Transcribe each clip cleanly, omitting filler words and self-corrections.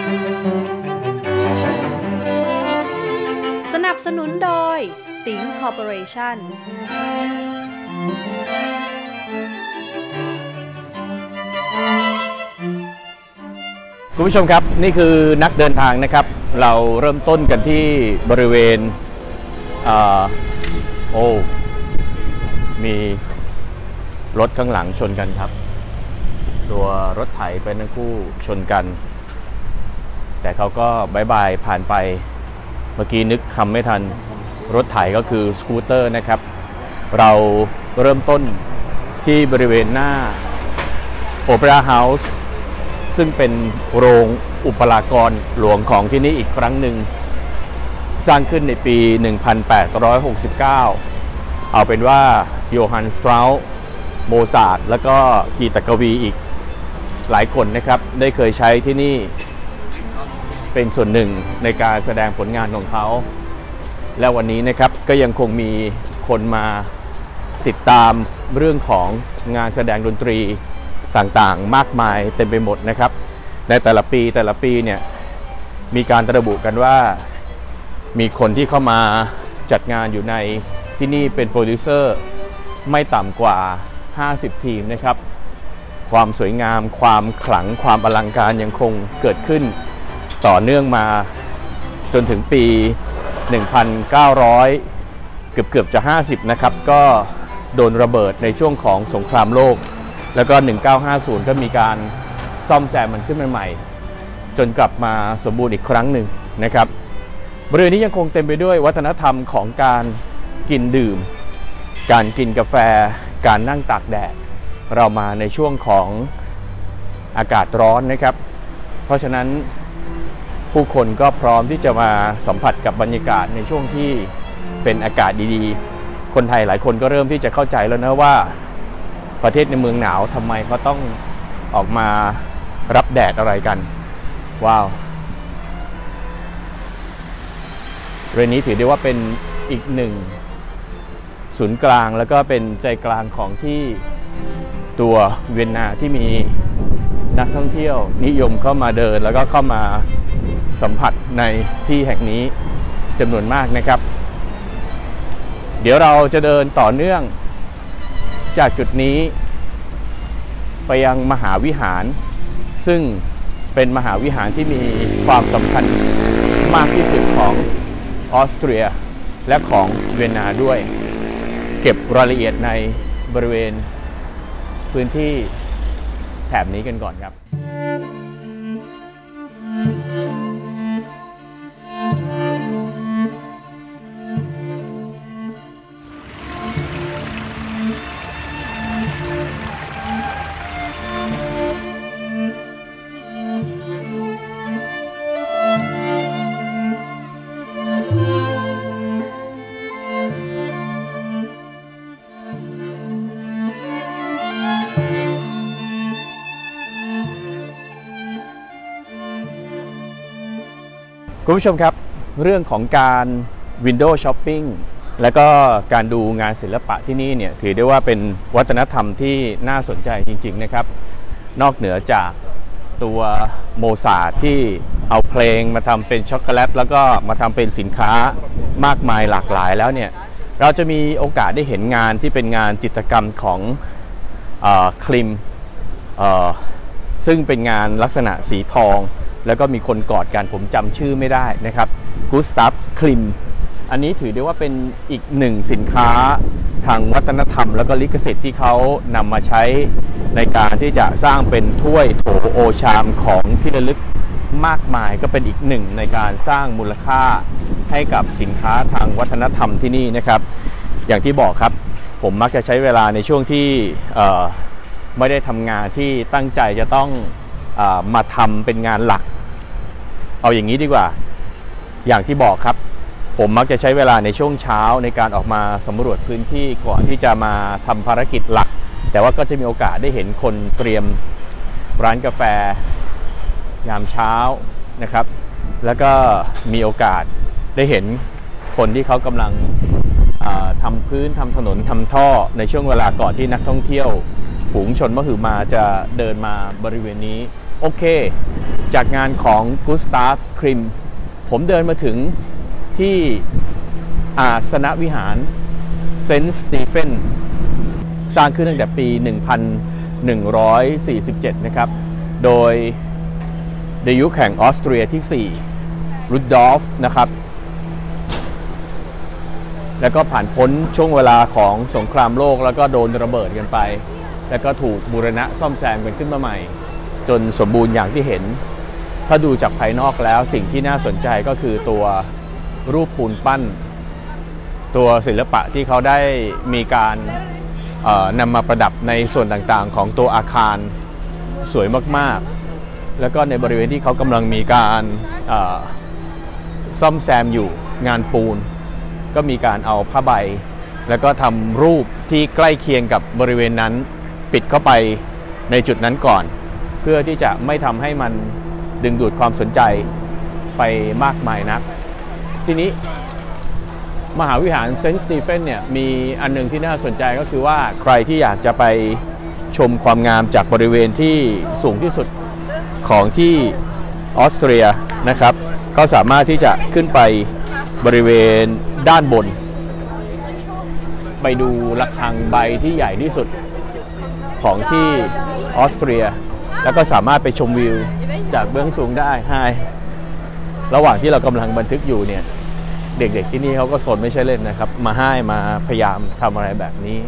สนับสนุนโดยสิงห์คอร์ปอเรชั่นคุณผู้ชมครับนี่คือนักเดินทางนะครับเราเริ่มต้นกันที่บริเวณมีรถข้างหลังชนกันครับตัวรถไถไปทั้งคู่ชนกันแต่เขาก็บายบายผ่านไปเมื่อกี้นึกคำไม่ทันรถไถก็คือสกูตเตอร์นะครับเราเริ่มต้นที่บริเวณหน้าโอเปร่าเฮาส์ซึ่งเป็นโรงอุปรากรหลวงของที่นี่อีกครั้งหนึ่งสร้างขึ้นในปี 1869 เอาเป็นว่าโยฮัน สตราวส์โมซาร์ทแล้วก็กีตกวีอีกหลายคนนะครับได้เคยใช้ที่นี่เป็นส่วนหนึ่งในการแสดงผลงานของเขาและวันนี้นะครับก็ยังคงมีคนมาติดตามเรื่องของงานแสดงดนตรีต่างๆมากมายเต็มไปหมดนะครับในแต่ละปีเนี่ยมีการระบุกันว่ามีคนที่เข้ามาจัดงานอยู่ในที่นี่เป็นโปรดิวเซอร์ไม่ต่ำกว่า50ทีมนะครับความสวยงามความขลังความอลังการยังคงเกิดขึ้นต่อเนื่องมาจนถึงปี 1900 เกือบจะ50นะครับก็โดนระเบิดในช่วงของสงครามโลกแล้วก็ 1950 ก็มีการซ่อมแซมมันขึ้นมาใหม่จนกลับมาสมบูรณ์อีกครั้งหนึ่งนะครับบริเวณนี้ยังคงเต็มไปด้วยวัฒนธรรมของการกินดื่มการกินกาแฟการนั่งตากแดดเรามาในช่วงของอากาศร้อนนะครับเพราะฉะนั้นผู้คนก็พร้อมที่จะมาสัมผัสกับบรรยากาศในช่วงที่เป็นอากาศดีๆคนไทยหลายคนก็เริ่มที่จะเข้าใจแล้วนะว่าประเทศในเมืองหนาวทำไมเขาต้องออกมารับแดดอะไรกันว้าวเรื่องนี้ถือได้ว่าเป็นอีกหนึ่งศูนย์กลางแล้วก็เป็นใจกลางของที่ตัวเวียนนาที่มีนักท่องเที่ยวนิยมเข้ามาเดินแล้วก็เข้ามาสัมผัสในที่แห่งนี้จำนวนมากนะครับเดี๋ยวเราจะเดินต่อเนื่องจากจุดนี้ไปยังมหาวิหารซึ่งเป็นมหาวิหารที่มีความสำคัญมากที่สุดของออสเตรียและของเวียนนาด้วยเก็บรายละเอียดในบริเวณพื้นที่แถบนี้กันก่อนครับคุณผู้ชมครับเรื่องของการวินโดว์ช้อปปิ้งและก็การดูงานศิลปะที่นี่เนี่ยถือได้ว่าเป็นวัฒนธรรมที่น่าสนใจจริงๆนะครับนอกเหนือจากตัวโมซาร์ทที่เอาเพลงมาทำเป็นช็อกโกแลตแล้วก็มาทำเป็นสินค้ามากมายหลากหลายแล้วเนี่ยเราจะมีโอกาสได้เห็นงานที่เป็นงานจิตรกรรมของคลิมซึ่งเป็นงานลักษณะสีทองแล้วก็มีคนกอดกันผมจำชื่อไม่ได้นะครับกูสตัฟคลิมอันนี้ถือได้ว่าเป็นอีกหนึ่งสินค้าทางวัฒนธรรมแล้วก็ลิขสิทธิ์ที่เขานำมาใช้ในการที่จะสร้างเป็นถ้วยโถโอชามของที่ระลึกมากมายก็เป็นอีกหนึ่งในการสร้างมูลค่าให้กับสินค้าทางวัฒนธรรมที่นี่นะครับอย่างที่บอกครับผมมักจะใช้เวลาในช่วงที่ไม่ได้ทำงานที่ตั้งใจจะต้องมาทำเป็นงานหลักเอาอย่างนี้ดีกว่าอย่างที่บอกครับผมมักจะใช้เวลาในช่วงเช้าในการออกมาสำรวจพื้นที่ก่อนที่จะมาทำภารกิจหลักแต่ว่าก็จะมีโอกาสได้เห็นคนเตรียมร้านกาแฟยามเช้านะครับแล้วก็มีโอกาสได้เห็นคนที่เขากำลังทำพื้นทำถนนทำท่อในช่วงเวลาก่อนที่นักท่องเที่ยวฝูงชนมหึมาจะเดินมาบริเวณนี้โอเคจากงานของกุสตาฟคริมผมเดินมาถึงที่อาสนวิหารเซนต์สตีเฟนสร้างขึ้นตั้งแต่ปี 1147 นะครับโดยในยุคแห่งออสเตรียที่4รูดอล์ฟนะครับแล้วก็ผ่านพ้นช่วงเวลาของสงครามโลกแล้วก็โดนระเบิดกันไปแล้วก็ถูกบูรณะซ่อมแซมกันขึ้นมาใหม่จนสมบูรณ์อย่างที่เห็นถ้าดูจากภายนอกแล้วสิ่งที่น่าสนใจก็คือตัวรูปปูนปั้นตัวศิลปะที่เขาได้มีการนำมาประดับในส่วนต่างๆของตัวอาคารสวยมากๆแล้วก็ในบริเวณที่เขากำลังมีการซ่อมแซมอยู่งานปูนก็มีการเอาผ้าใบแล้วก็ทำรูปที่ใกล้เคียงกับบริเวณนั้นปิดเข้าไปในจุดนั้นก่อนเพื่อที่จะไม่ทำให้มันดึงดูดความสนใจไปมากมายนักทีนี้มหาวิหารเซนต์สตีเฟนเนี่ยมีอันนึงที่น่าสนใจก็คือว่าใครที่อยากจะไปชมความงามจากบริเวณที่สูงที่สุดของที่ออสเตรียนะครับก็สามารถที่จะขึ้นไปบริเวณด้านบนไปดูระฆังใบที่ใหญ่ที่สุดของที่ออสเตรียแล้วก็สามารถไปชมวิวจากเบื้องสูงได้ระหว่างที่เรากำลังบันทึกอยู่เนี่ยเด็กๆที่นี่เขาก็สนไม่ใช่เล่นนะครับมาพยายามทำอะไรแบบนี้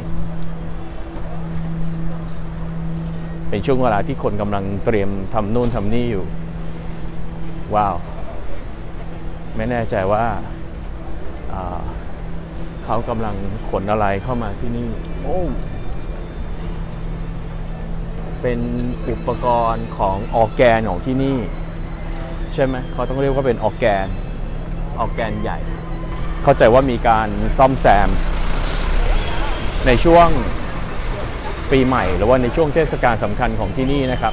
เป็นช่วงเวลาที่คนกำลังเตรียมทำนู่นทำนี่อยู่ว้าวไม่แน่ใจว่าเขากำลังขนอะไรเข้ามาที่นี่โอ้เป็นอุปกรณ์ของออร์แกนของที่นี่ใช่ไหมเขาต้องเรียกว่าเป็นออร์แกนใหญ่เข้าใจว่ามีการซ่อมแซมในช่วงปีใหม่หรือว่าในช่วงเทศกาลสำคัญของที่นี่นะครับ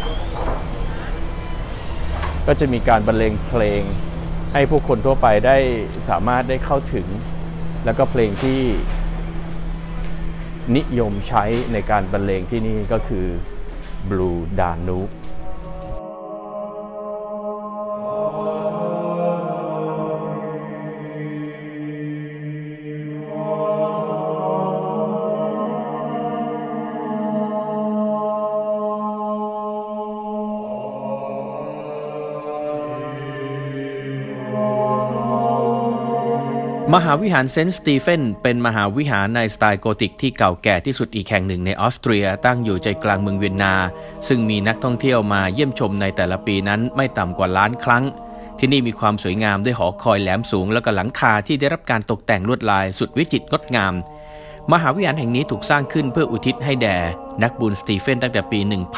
ก็จะมีการบรรเลงเพลงให้ผู้คนทั่วไปได้สามารถได้เข้าถึงแล้วก็เพลงที่นิยมใช้ในการบรรเลงที่นี่ก็คือ Blue Danube มหาวิหารเซนต์สตีเฟนเป็นมหาวิหารในสไตล์โกธิกที่เก่าแก่ที่สุดอีกแห่งหนึ่งในออสเตรียตั้งอยู่ใจกลางเมืองเวียนนาซึ่งมีนักท่องเที่ยวมาเยี่ยมชมในแต่ละปีนั้นไม่ต่ำกว่าล้านครั้งที่นี่มีความสวยงามด้วยหอคอยแหลมสูงและก็หลังคาที่ได้รับการตกแต่งลวดลายสุดวิจิตรงดงามมหาวิหารแห่งนี้ถูกสร้างขึ้นเพื่ออุทิศให้แด่นักบุญสตีเฟนตั้งแต่ปี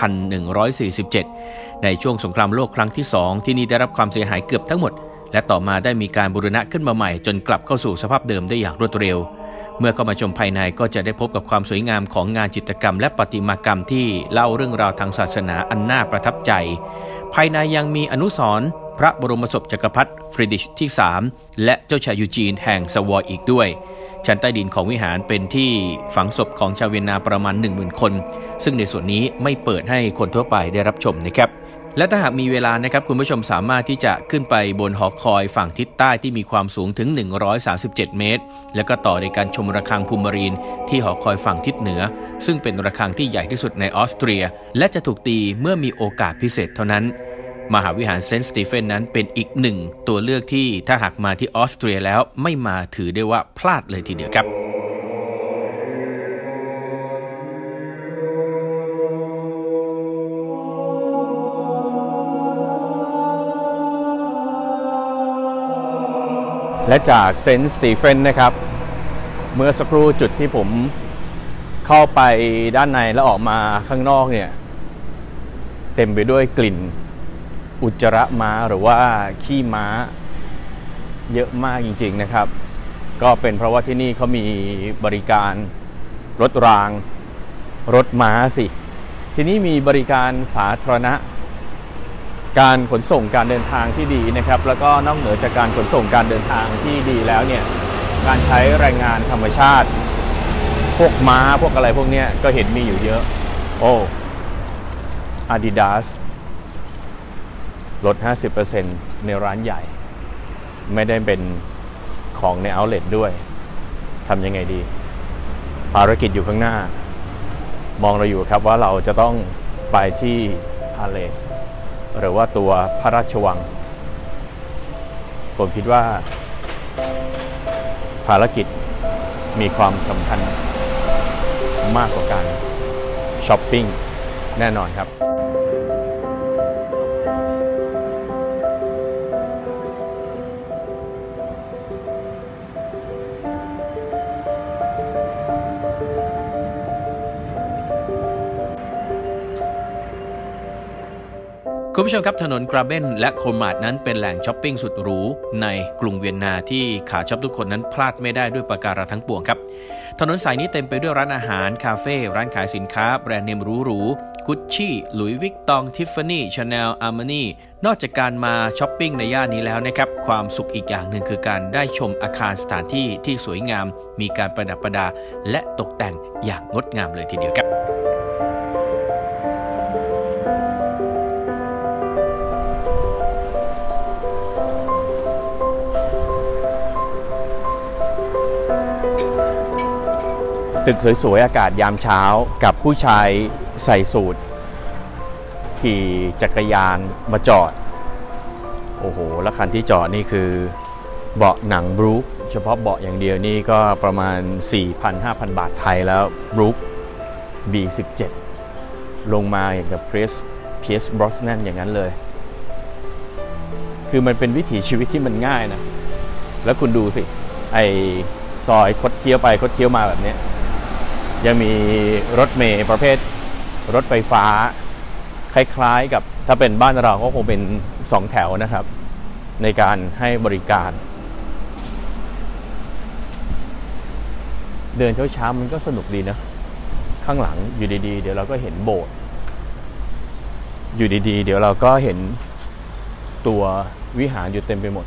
1147 ในช่วงสงครามโลกครั้งที่2ที่นี่ได้รับความเสียหายเกือบทั้งหมดและต่อมาได้มีการบูรณะขึ้นมาใหม่จนกลับเข้าสู่สภาพเดิมได้อย่างรวดเร็วเมื่อเข้ามาชมภายในก็จะได้พบกับความสวยงามของงานจิตรกรรมและประติมากรรมที่เล่าเรื่องราวทางศาสนาอันน่าประทับใจภายในยังมีอนุสรณ์พระบรมศพจักรพรรดิฟริดริชที่3และเจ้าชายยูจีนแห่งสวอยอีกด้วยชั้นใต้ดินของวิหารเป็นที่ฝังศพของชาวเวียนนาประมาณ 10,000 คนซึ่งในส่วนนี้ไม่เปิดให้คนทั่วไปได้รับชมนะครับและถ้าหากมีเวลานะครับคุณผู้ชมสามารถที่จะขึ้นไปบนหอคอยฝั่งทิศใต้ที่มีความสูงถึง137เมตรแล้วก็ต่อในการชมระฆังภูมิรีนที่หอคอยฝั่งทิศเหนือซึ่งเป็นระฆังที่ใหญ่ที่สุดในออสเตรียและจะถูกตีเมื่อมีโอกาสพิเศษเท่านั้นมหาวิหารเซนต์สตีเฟนนั้นเป็นอีกหนึ่งตัวเลือกที่ถ้าหากมาที่ออสเตรียแล้วไม่มาถือได้ว่าพลาดเลยทีเดียวครับและจากเซนต์สตีเฟนนะครับเมื่อสักครู่จุดที่ผมเข้าไปด้านในแล้วออกมาข้างนอกเนี่ยเต็มไปด้วยกลิ่นอุจจาระม้าหรือว่าขี้ม้าเยอะมากจริงๆนะครับก็เป็นเพราะว่าที่นี่เขามีบริการรถรางรถม้าสิที่นี่มีบริการสาธารณะการขนส่งการเดินทางที่ดีนะครับแล้วก็นอกเหนือจากการขนส่งการเดินทางที่ดีแล้วเนี่ยการใช้แรงงานธรรมชาติพวกม้าพวกอะไรพวกนี้ก็เห็นมีอยู่เยอะโอ้ Adidas ลด 50% ในร้านใหญ่ไม่ได้เป็นของในเอาท์เลทด้วยทำยังไงดีภารกิจอยู่ข้างหน้ามองเราอยู่ครับว่าเราจะต้องไปที่พาเลสหรือว่าตัวพระราชวังผมคิดว่าภารกิจมีความสำคัญมากกว่าการช้อปปิ้งแน่นอนครับคุณผู้ชมครับถนนกราเบนและโคลมาร์ทนั้นเป็นแหล่งช้อปปิ้งสุดหรูในกรุงเวียนนาที่ขาช็อปทุกคนนั้นพลาดไม่ได้ด้วยประการทั้งปวงครับถนนสายนี้เต็มไปด้วยร้านอาหารคาเฟ่ร้านขายสินค้าแบรนด์เนมหรูๆกุชชี่หลุยส์วิกตองทิฟฟานี่ชาแนลอาร์มานี่นอกจากการมาช้อปปิ้งในย่านนี้แล้วนะครับความสุขอีกอย่างหนึ่งคือการได้ชมอาคารสถานที่ที่สวยงามมีการประดับประดาและตกแต่งอย่างงดงามเลยทีเดียวครับตึกสวยๆอากาศยามเช้ากับผู้ชายใส่สูทขี่จักรยานมาจอดโอ้โหแล้วคันที่จอดนี่คือเบาะหนังบรูคเฉพาะเบาะอย่างเดียวนี่ก็ประมาณ 4,000-5,000 บาทไทยแล้วบรูค B17 ลงมาอย่างกับเพียสบรอสแนนอย่างนั้นเลยคือมันเป็นวิถีชีวิตที่มันง่ายนะแล้วคุณดูสิไอซอยคดเคี้ยวไปคดเคี้ยวมาแบบนี้ยังมีรถเมล์ประเภทรถไฟฟ้าคล้ายๆกับถ้าเป็นบ้านเราก็คงเป็น2แถวนะครับในการให้บริการเดินเช้าๆมันก็สนุกดีนะข้างหลังอยู่ดีๆเดี๋ยวเราก็เห็นโบสถ์อยู่ดีๆเดี๋ยวเราก็เห็นตัววิหารอยู่เต็มไปหมด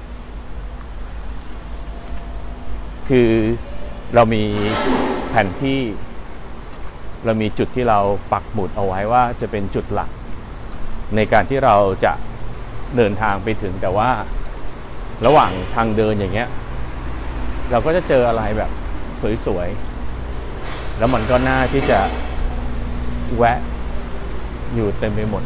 คือเรามีแผนที่เรามีจุดที่เราปักหมุดเอาไว้ว่าจะเป็นจุดหลักในการที่เราจะเดินทางไปถึงแต่ว่าระหว่างทางเดินอย่างเงี้ยเราก็จะเจออะไรแบบสวยๆแล้วมันก็น่าที่จะแวะอยู่เต็มไปหมด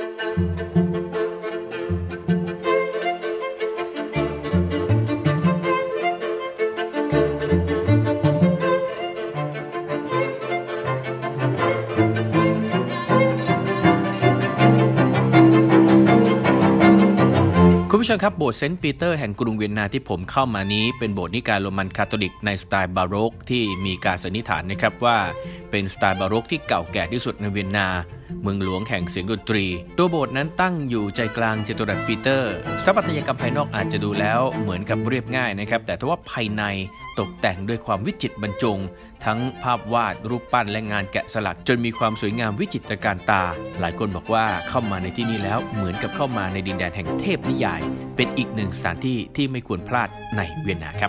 คุณผู้ชมครับโบสถ์เซนต์ปีเตอร์แห่งกรุงเวียนนาที่ผมเข้ามานี้เป็นโบสถ์นิกายโรมันคาทอลิกในสไตล์บาโรกที่มีการสันนิษฐานนะครับว่าเป็นสไตล์บาโรกที่เก่าแก่ที่สุดในเวียนนาเมืองหลวงแห่งเสียงดนตรีตัวโบสถ์นั้นตั้งอยู่ใจกลางจัตุรัสปีเตอร์สถาปัตยกรรมภายนอกอาจจะดูแล้วเหมือนกับเรียบง่ายนะครับแต่ถ้าว่าภายในตกแต่งด้วยความวิจิตรบรรจงทั้งภาพวาดรูปปั้นและงานแกะสลักจนมีความสวยงามวิจิตรการตาหลายคนบอกว่าเข้ามาในที่นี้แล้วเหมือนกับเข้ามาในดินแดนแห่งเทพนิยายเป็นอีกหนึ่งสถานที่ที่ไม่ควรพลาดในเวียนนาครับ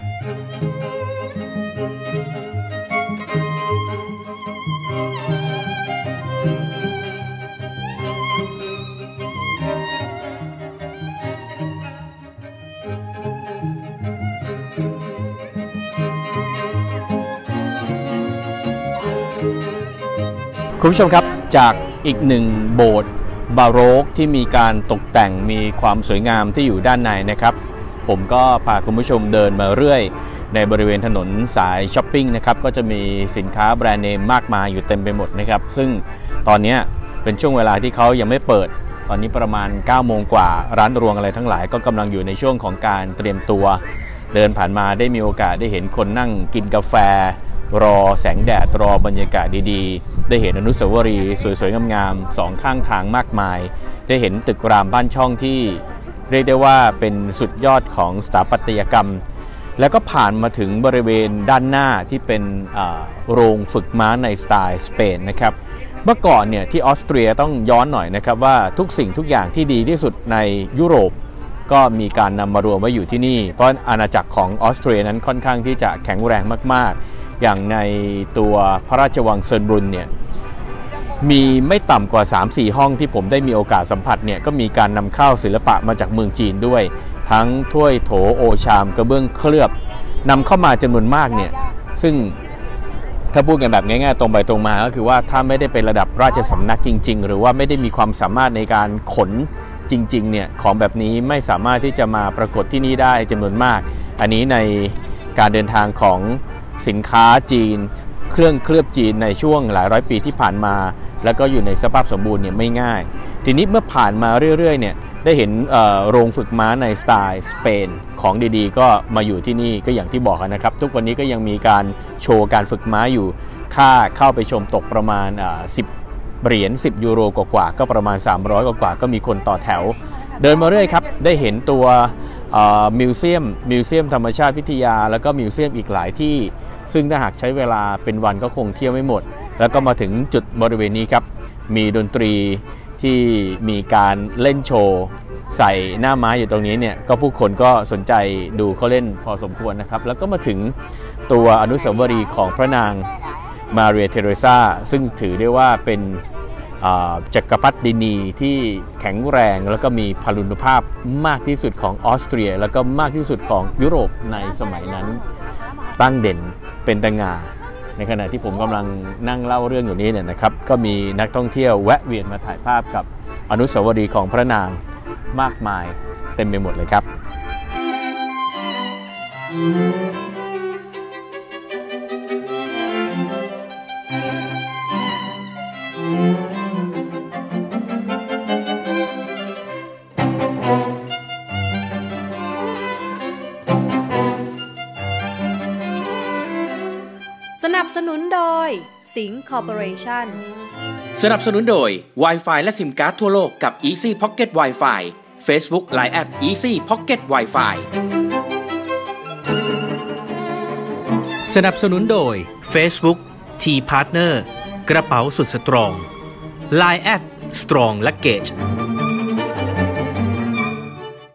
คุณผู้ชมครับจากอีกหนึ่งโบสถ์บาโรกที่มีการตกแต่งมีความสวยงามที่อยู่ด้านในนะครับผมก็พาคุณผู้ชมเดินมาเรื่อยในบริเวณถนนสายช้อปปิ้งนะครับก็จะมีสินค้าแบรนด์เนมมากมายอยู่เต็มไปหมดนะครับซึ่งตอนนี้เป็นช่วงเวลาที่เขายังไม่เปิดตอนนี้ประมาณ 9 โมงกว่าร้านรวงอะไรทั้งหลายก็กำลังอยู่ในช่วงของการเตรียมตัวเดินผ่านมาได้มีโอกาสได้เห็นคนนั่งกินกาแฟรอแสงแดดรอบรรยากาศดีๆได้เห็นอนุสาวรีย์สวยๆงามๆสองข้างทางมากมายได้เห็นตึกรามบ้านช่องที่เรียกได้ว่าเป็นสุดยอดของสถาปัตยกรรมแล้วก็ผ่านมาถึงบริเวณด้านหน้าที่เป็นโรงฝึกม้าในสไตล์สเปนนะครับเมื่อก่อนเนี่ยที่ออสเตรียต้องย้อนหน่อยนะครับว่าทุกสิ่งทุกอย่างที่ดีที่สุดในยุโรปก็มีการนำมารวมไว้อยู่ที่นี่เพราะอาณาจักรของออสเตรียนั้นค่อนข้างที่จะแข็งแรงมากๆอย่างในตัวพระราชวังเซิร์นบรุนเนี่ยมีไม่ต่ำกว่า 3-4 ห้องที่ผมได้มีโอกาสสัมผัสเนี่ยก็มีการนำเข้าศิลปะมาจากเมืองจีนด้วยทั้งถ้วยโถโอชามกระเบื้องเคลือบนำเข้ามาจำนวนมากเนี่ยซึ่งถ้าพูดกันแบบง่ายๆตรงไปตรงมาก็คือว่าถ้าไม่ได้เป็นระดับราชสำนักจริงๆหรือว่าไม่ได้มีความสามารถในการขนจริงๆเนี่ยของแบบนี้ไม่สามารถที่จะมาปรากฏที่นี่ได้จำนวนมากอันนี้ในการเดินทางของสินค้าจีนเครื่องเคลือบจีนในช่วงหลายร้อยปีที่ผ่านมาแล้วก็อยู่ในสภาพสมบูรณ์เนี่ยไม่ง่ายทีนี้เมื่อผ่านมาเรื่อยๆเนี่ยได้เห็นโรงฝึกม้าในสไตล์สเปนของดีๆก็มาอยู่ที่นี่ก็อย่างที่บอกนะครับทุกวันนี้ก็ยังมีการโชว์การฝึกม้าอยู่ค่าเข้าไปชมตกประมาณ10 เหรียญ10 ยูโรกว่าก็ประมาณ300กว่าก็มีคนต่อแถวเดินมาเรื่อยครับได้เห็นตัวมิวเซียมธรรมชาติวิทยาแล้วก็มิวเซียมอีกหลายที่ซึ่งถ้าหากใช้เวลาเป็นวันก็คงเที่ยวไม่หมดแล้วก็มาถึงจุดบริเวณนี้ครับมีดนตรีที่มีการเล่นโชว์ใส่หน้าม้าอยู่ตรงนี้เนี่ยก็ผู้คนก็สนใจดูเขาเล่นพอสมควรนะครับแล้วก็มาถึงตัวอนุสาวรีย์ของพระนางมาเรียเทเรซาซึ่งถือได้ว่าเป็นจักรพรรดินีที่แข็งแรงแล้วก็มีพลานุภาพมากที่สุดของออสเตรียแล้วก็มากที่สุดของยุโรปในสมัยนั้นตั้งเด่นเป็นตะงาในขณะที่ผมกำลังนั่งเล่าเรื่องอยู่นี้เนี่ยนะครับก็มีนักท่องเที่ยวแวะเวียนมาถ่ายภาพกับอนุสาวรีย์ของพระนางมากมายเต็มไปหมดเลยครับสนับสนุนโดยสิงห์คอร์ปอเรชั่นสนับสนุนโดย Wi-Fi และซิมการ์ดทั่วโลกกับ Easy Pocket Wi-Fi Facebook Line @Easy Pocket Wi-Fi สนับสนุนโดย Facebook T Partner กระเป๋าสุดสตรอง Line @Strong Luggage